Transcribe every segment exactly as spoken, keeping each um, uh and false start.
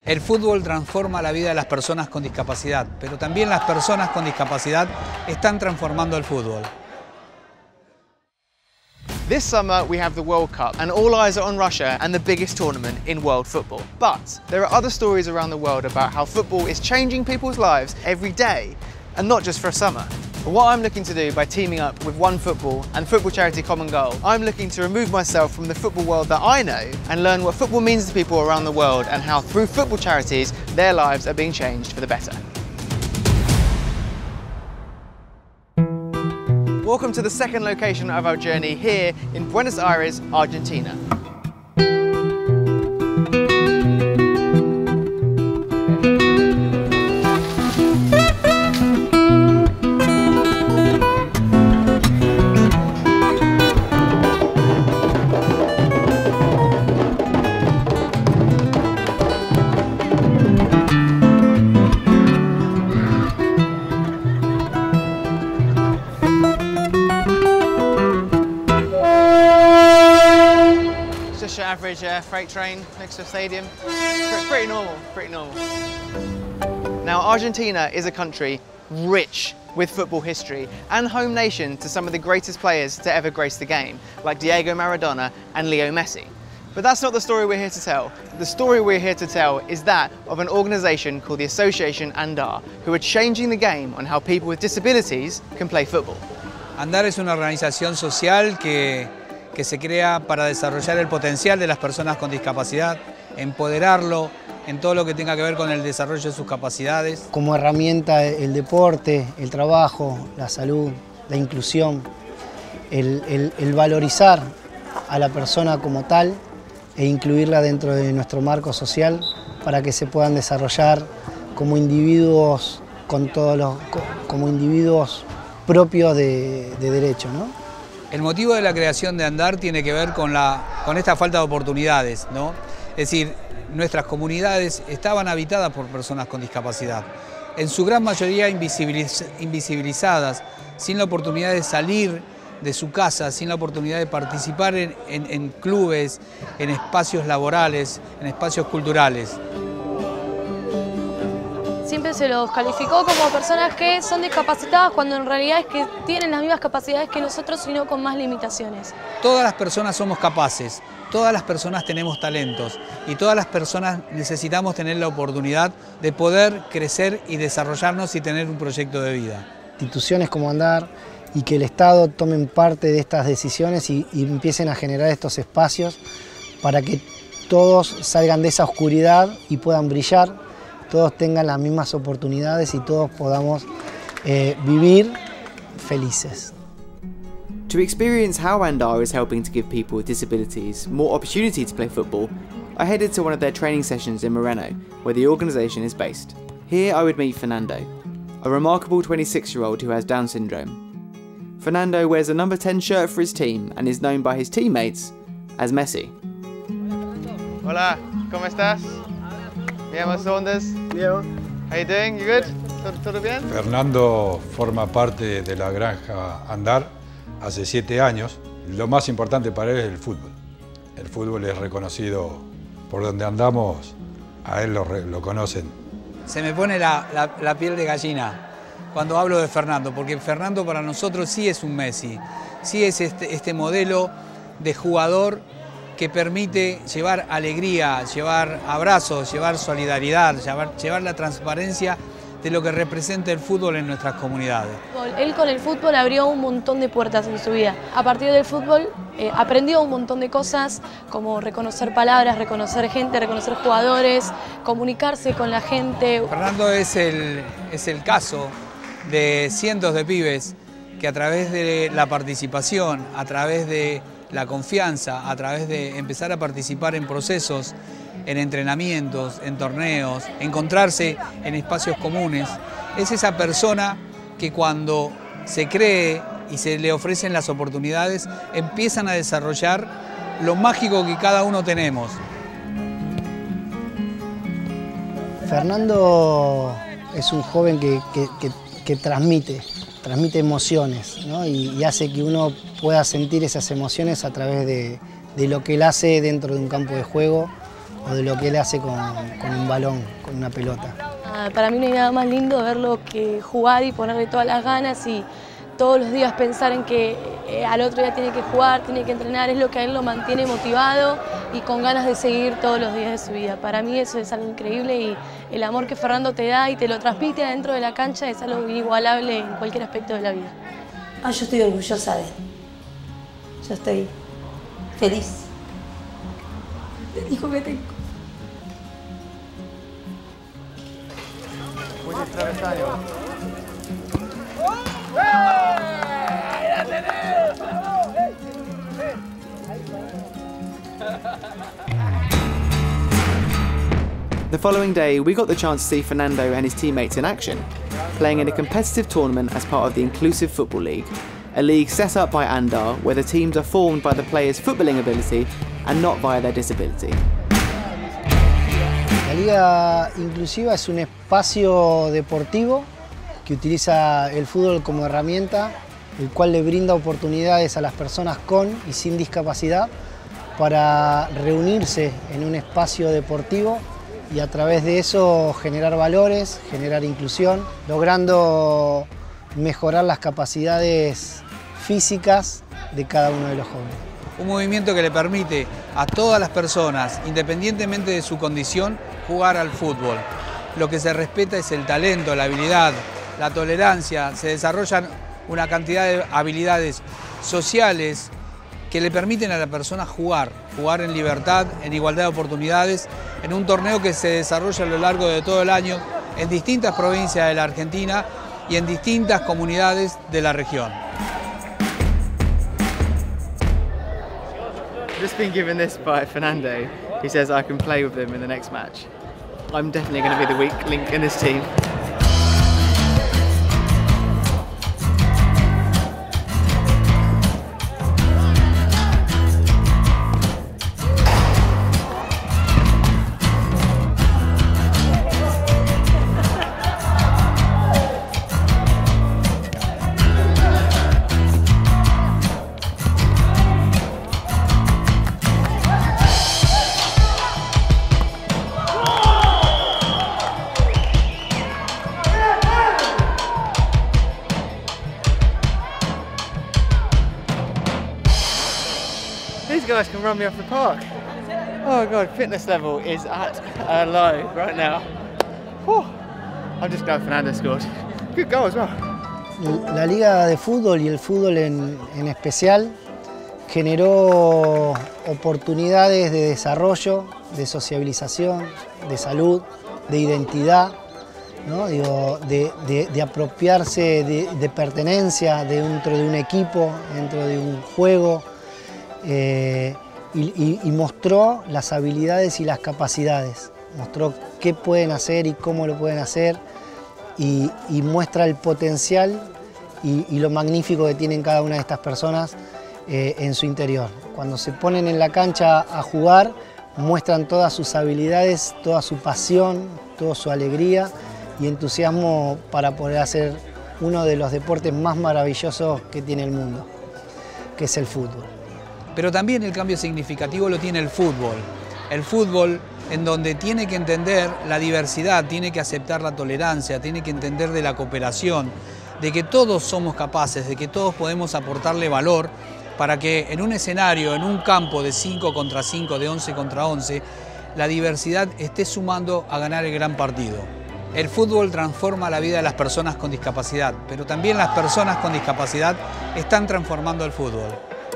El fútbol transforma la vida de las personas con discapacidad, pero también las personas con discapacidad están transformando el fútbol. This summer we have the World Cup and all eyes are on Russia and the biggest tournament in world football. But there are other stories around the world about how football is changing people's lives every day and not just for a summer. What I'm looking to do by teaming up with One Football and football charity Common Goal, I'm looking to remove myself from the football world that I know and learn what football means to people around the world and how through football charities their lives are being changed for the better. Welcome to the second location of our journey here in Buenos Aires, Argentina. Just your average uh, freight train next to a stadium. It's pretty normal, pretty normal. Now, Argentina is a country rich with football history and home nation to some of the greatest players to ever grace the game, like Diego Maradona and Leo Messi. But that's not the story we're here to tell. The story we're here to tell is that of an organisation called the Association Andar, who are changing the game on how people with disabilities can play football. Andar es una organización social que que se crea para desarrollar el potencial de las personas con discapacidad, empoderarlo en todo lo que tenga que ver con el desarrollo de sus capacidades. Como herramienta el deporte, el trabajo, la salud, la inclusión, el, el, el valorizar a la persona como tal e incluirla dentro de nuestro marco social para que se puedan desarrollar como individuos, con todos los, como individuos propios de, de derecho, ¿no? El motivo de la creación de Andar tiene que ver con, la, con esta falta de oportunidades, ¿no? Es decir, nuestras comunidades estaban habitadas por personas con discapacidad, en su gran mayoría invisibiliz invisibilizadas, sin la oportunidad de salir de su casa, sin la oportunidad de participar en, en, en clubes, en espacios laborales, en espacios culturales. Siempre se los calificó como personas que son discapacitadas cuando en realidad es que tienen las mismas capacidades que nosotros, sino con más limitaciones. Todas las personas somos capaces, todas las personas tenemos talentos y todas las personas necesitamos tener la oportunidad de poder crecer y desarrollarnos y tener un proyecto de vida. Instituciones como Andar y que el Estado tomen parte de estas decisiones y, y empiecen a generar estos espacios para que todos salgan de esa oscuridad y puedan brillar, todos tengan las mismas oportunidades y todos podamos eh, vivir felices. To experience how Andar is helping to give people with disabilities more opportunity to play football, I headed to one of their training sessions in Moreno, where the organisation is based. Here I would meet Fernando, a remarkable twenty-six-year-old who has Down syndrome. Fernando wears a number ten shirt for his team and is known by his teammates as Messi. Hola, ¿cómo estás? Me llamo Saunders. Diego. How you doing? You good? ¿Todo, todo bien? Fernando forma parte de la granja Andar hace siete años. Lo más importante para él es el fútbol. El fútbol es reconocido por donde andamos, a él lo, lo conocen. Se me pone la, la, la piel de gallina cuando hablo de Fernando, porque Fernando para nosotros sí es un Messi, sí es este, este modelo de jugador que permite llevar alegría, llevar abrazos, llevar solidaridad, llevar, llevar la transparencia de lo que representa el fútbol en nuestras comunidades. Él con el fútbol abrió un montón de puertas en su vida. A partir del fútbol eh, aprendió un montón de cosas, como reconocer palabras, reconocer gente, reconocer jugadores, comunicarse con la gente. Fernando es el, es el caso de cientos de pibes que a través de la participación, a través de la confianza, a través de empezar a participar en procesos, en entrenamientos, en torneos, encontrarse en espacios comunes, es esa persona que cuando se cree y se le ofrecen las oportunidades, empiezan a desarrollar lo mágico que cada uno tenemos. Fernando es un joven que, que, que, que transmite, transmite emociones, ¿no? y, y hace que uno pueda sentir esas emociones a través de, de lo que él hace dentro de un campo de juego o de lo que él hace con, con un balón, con una pelota. Ah, para mí no hay nada más lindo verlo que jugar y ponerle todas las ganas y todos los días pensar en que eh, al otro día tiene que jugar, tiene que entrenar, es lo que a él lo mantiene motivado y con ganas de seguir todos los días de su vida. Para mí eso es algo increíble y el amor que Fernando te da y te lo transmite adentro de la cancha es algo inigualable en cualquier aspecto de la vida. Ah, yo estoy orgullosa de él. Yo estoy feliz. El hijo que tengo. The following day, we got the chance to see Fernando and his teammates in action, playing in a competitive tournament as part of the Inclusive Football League, a league set up by Andar where the teams are formed by the players' footballing ability and not via their disability. La Liga Inclusiva es un espacio deportivo que utiliza el fútbol como herramienta, el cual le brinda oportunidades a las personas con y sin discapacidad para reunirse en un espacio deportivo y a través de eso generar valores, generar inclusión, logrando mejorar las capacidades físicas de cada uno de los jóvenes. Un movimiento que le permite a todas las personas, independientemente de su condición, jugar al fútbol. Lo que se respeta es el talento, la habilidad, la tolerancia, se desarrollan una cantidad de habilidades sociales que le permiten a la persona jugar, jugar en libertad, en igualdad de oportunidades, en un torneo que se desarrolla a lo largo de todo el año en distintas provincias de la Argentina y en distintas comunidades de la región. Just been given this by Fernando. He says I can play with them in the next match. I'm definitely going to be the weak link in this team. These guys can run me off the park. Oh god, fitness level is at a low right now. Whew. I'm just glad Fernando scored. Good goal as well. La Liga de Fútbol y el fútbol en, en especial generó oportunidades de desarrollo, de sociabilización, de salud, de identidad, ¿no? Digo, de, de, de apropiarse de, de pertenencia dentro de un equipo, dentro de un juego. Eh, y, y, y mostró las habilidades y las capacidades, mostró qué pueden hacer y cómo lo pueden hacer y, y muestra el potencial y, y lo magnífico que tienen cada una de estas personas eh, en su interior. Cuando se ponen en la cancha a jugar, muestran todas sus habilidades, toda su pasión, toda su alegría y entusiasmo para poder hacer uno de los deportes más maravillosos que tiene el mundo, que es el fútbol. Pero también el cambio significativo lo tiene el fútbol. El fútbol en donde tiene que entender la diversidad, tiene que aceptar la tolerancia, tiene que entender de la cooperación, de que todos somos capaces, de que todos podemos aportarle valor para que en un escenario, en un campo de cinco contra cinco, de once contra once, la diversidad esté sumando a ganar el gran partido. El fútbol transforma la vida de las personas con discapacidad, pero también las personas con discapacidad están transformando el fútbol.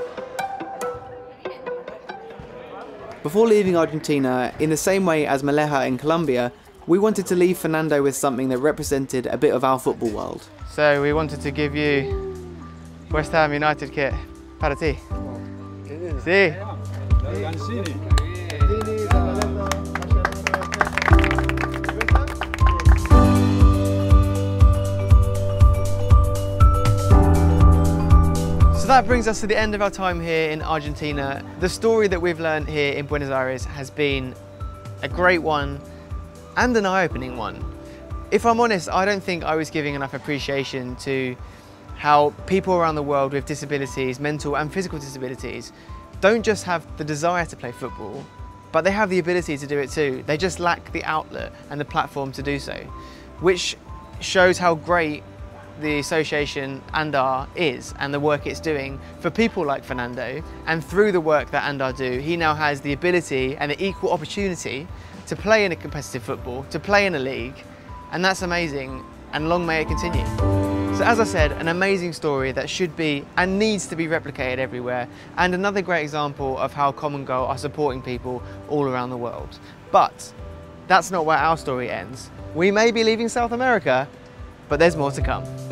Before leaving Argentina, in the same way as Meleja in Colombia, we wanted to leave Fernando with something that represented a bit of our football world. So we wanted to give you West Ham United kit para ti. Sí. So that brings us to the end of our time here in Argentina. The story that we've learned here in Buenos Aires has been a great one and an eye-opening one. If I'm honest, I don't think I was giving enough appreciation to how people around the world with disabilities, mental and physical disabilities, don't just have the desire to play football, but they have the ability to do it too. They just lack the outlet and the platform to do so, which shows how great the association Andar is and the work it's doing for people like Fernando. And through the work that Andar do, he now has the ability and the equal opportunity to play in a competitive football, to play in a league, and that's amazing, and long may it continue. So as I said, an amazing story that should be and needs to be replicated everywhere, and another great example of how Common Goal are supporting people all around the world. But that's not where our story ends. We may be leaving South America, but there's more to come.